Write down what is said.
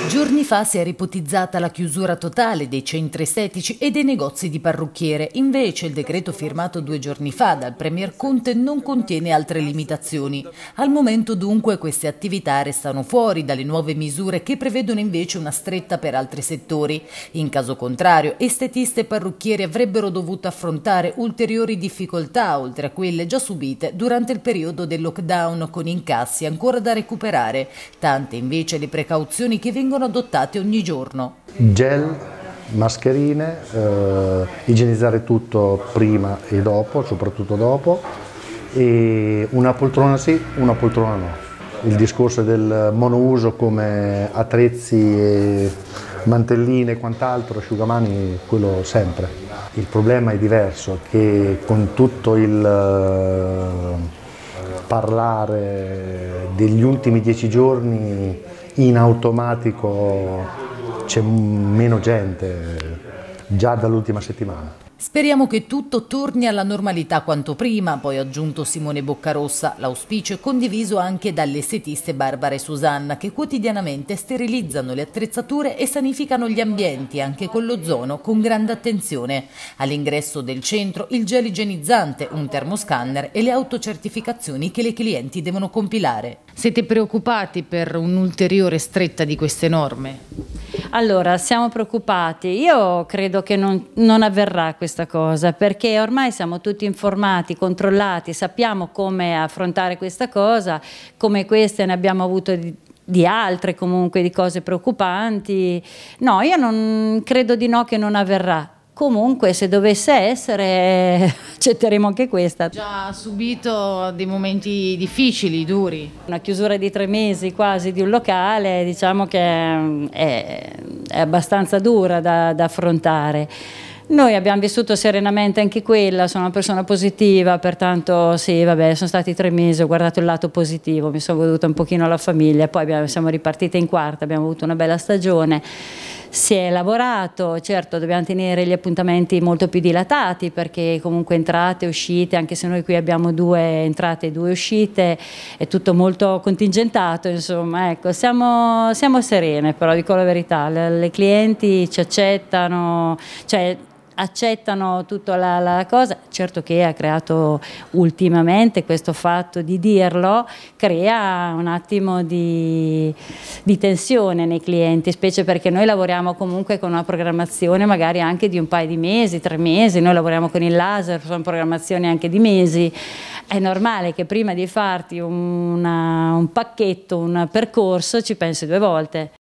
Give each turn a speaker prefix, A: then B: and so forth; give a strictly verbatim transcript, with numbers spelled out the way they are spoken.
A: Giorni fa si è ipotizzata la chiusura totale dei centri estetici e dei negozi di parrucchiere. Invece il decreto firmato due giorni fa dal Premier Conte non contiene altre limitazioni. Al momento dunque queste attività restano fuori dalle nuove misure che prevedono invece una stretta per altri settori. In caso contrario, estetiste e parrucchieri avrebbero dovuto affrontare ulteriori difficoltà oltre a quelle già subite durante il periodo del lockdown, con incassi ancora da recuperare. Tante invece le precauzioni che vengono adottate ogni giorno.
B: Gel, mascherine, eh, igienizzare tutto prima e dopo, soprattutto dopo, e una poltrona sì, una poltrona no. Il discorso del monouso come attrezzi, e mantelline e quant'altro, asciugamani, quello sempre. Il problema è diverso, che con tutto il eh, parlare degli ultimi dieci giorni in automatico c'è meno gente già dall'ultima settimana.
A: Speriamo che tutto torni alla normalità quanto prima, poi ha aggiunto Simone Boccarossa. L'auspicio è condiviso anche dalle estetiste Barbara e Susanna, che quotidianamente sterilizzano le attrezzature e sanificano gli ambienti, anche con l'ozono, con grande attenzione. All'ingresso del centro il gel igienizzante, un termoscanner e le autocertificazioni che le clienti devono compilare. Siete preoccupati per un'ulteriore stretta di queste norme?
C: Allora, siamo preoccupati. Io credo che non, non avverrà questa cosa, perché ormai siamo tutti informati, controllati, sappiamo come affrontare questa cosa, come queste ne abbiamo avuto di, di altre comunque, di cose preoccupanti. No, io non credo di no, che non avverrà. Comunque, se dovesse essere, accetteremo anche questa.
A: Già subito dei momenti difficili, duri.
C: Una chiusura di tre mesi quasi di un locale, diciamo che è, è abbastanza dura da, da affrontare. Noi abbiamo vissuto serenamente anche quella, sono una persona positiva, pertanto sì, vabbè, sono stati tre mesi, ho guardato il lato positivo, mi sono goduta un pochino la famiglia, poi abbiamo, siamo ripartite in quarta, abbiamo avuto una bella stagione. Si è lavorato, certo dobbiamo tenere gli appuntamenti molto più dilatati, perché comunque entrate e uscite, anche se noi qui abbiamo due entrate e due uscite, è tutto molto contingentato, insomma, ecco, siamo, siamo serene, però dico la verità, le, le clienti ci accettano, cioè accettano tutta la, la cosa. Certo che ha creato ultimamente questo fatto di dirlo, crea un attimo di, di tensione nei clienti, specie perché noi lavoriamo comunque con una programmazione magari anche di un paio di mesi, tre mesi, noi lavoriamo con il laser, sono programmazioni anche di mesi. È normale che prima di farti una, un pacchetto, un percorso, ci pensi due volte.